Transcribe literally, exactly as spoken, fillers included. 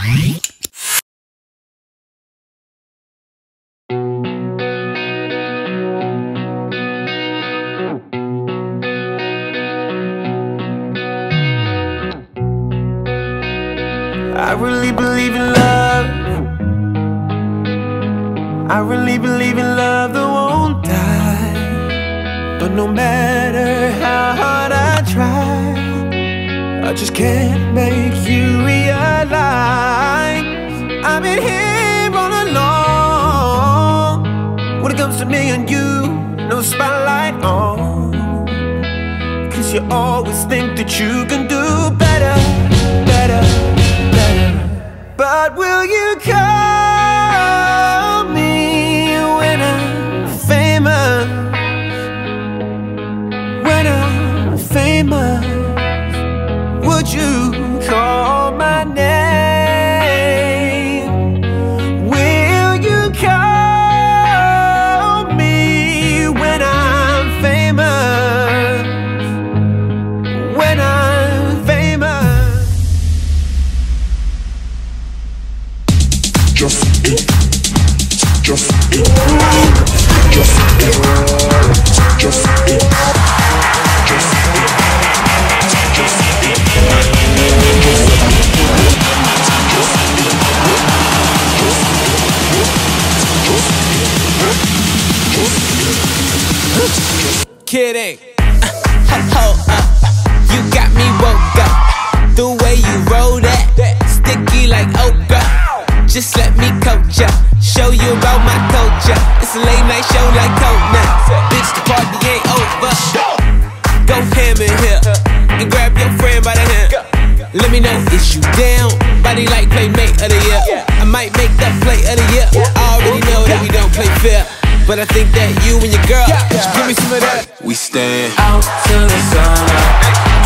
I really believe in love. I really believe in love that won't die. But no matter how hard I try, I just can't make you realize I've been here all along. When it comes to me and you, no spotlight on. Cause you always think that you can do better, better, better. But will you call me when I'm famous? When I'm famous, would you call my name? Will you call me when I'm famous? When I'm famous. Just it, just it, just it, just it, just it, just it. Kidding. Uh, ho, ho, uh, you got me woke up. The way you roll that, sticky like okra. Just let me coach ya, show you about my culture. It's a late night show like Conan. Bitch, the party ain't over. Go ham in here and grab your friend by the hand. Let me know, is you down? Body like playmate of the year. I might make that play of the year. I already know that we don't play fair, but I think that you and your girl, just give me some of that. We stand out till the sun up.